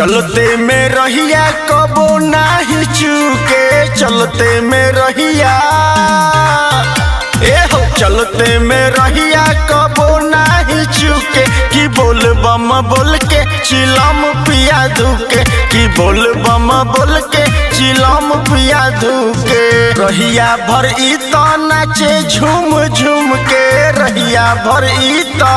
चलते में रहिया कबो नाही चूके, चलते में रहिया हो चलते में रहिया कबो नाही चूके। कि बोल बम बोल के चिलम पिया धूके, कि बोल बम बोल के चिलम पिया धूके। रहिया भर ई तो नाचे झूम झूम के, रहिया भर ई तो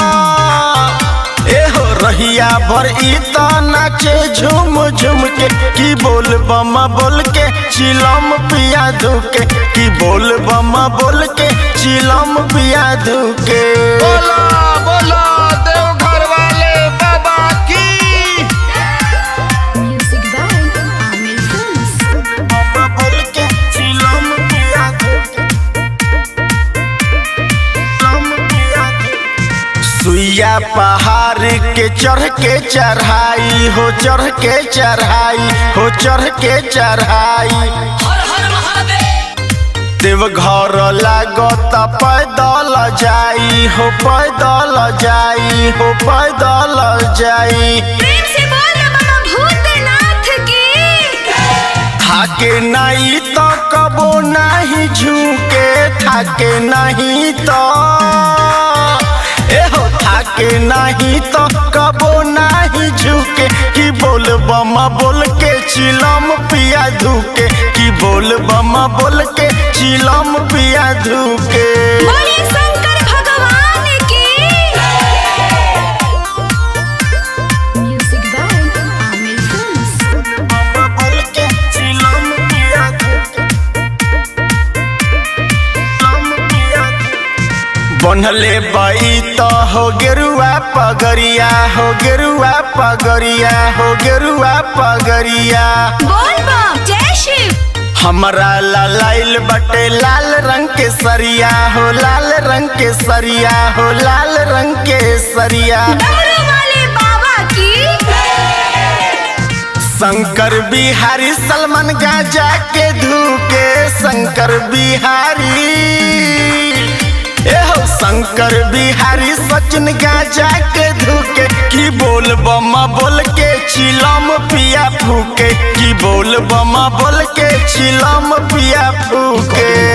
हो रहिया भर ई तो नाचे झूम झूम के। कि बोल बम बोल के चिलम पिया धूके, कि बोल बम बोल के चिलम पिया धूके। बोला बोला देवघर वाले बाबा की। Music by Amir Films। बम बोल के चिलम पिया धूके, चिलम पिया धूके। सुइया पहाड़ के चढ़ के चढ़ाई हो, चढ़ के चढ़ाई हो, चढ़ के चढ़ाई। देवघर लागत पैदल जाई हो, पैदल जाई हो, पैदल जाई। प्रेम से बोल बाबा भूतनाथ की। थाके नहीं तो कबो नहीं झुके, थाके नहीं तो हो थाके नहीं तो कबो नहीं झुके। कि बोल बम बोल के चिलम पिया धूके, कि बोल बम बोल के चिलम पिया धूके। बोले शंकर भगवान की। Music by Amir Films। बम बोल के चिलम पिया धूके, चिलम पिया धूके। बनले बाई तो हो गेरुआ पगरिया हो, गेरुआ पगरिया हो, गेरुआ पगरिया। बोल बम जय शिव। हमरा लाल बटे लाल रंग के सरिया हो, लाल रंग के सरिया हो, लाल रंग के सरिया। डमरू वाले बाबा की। शंकर बिहारी सलमान गाजा के धूके, शंकर बिहारी हो शंकर बिहारी सचिन गाजा के धूके। कि बोल बम बोल के चिलम पिया फूके, कि बोल बम बोल के चिलम पिया फूके।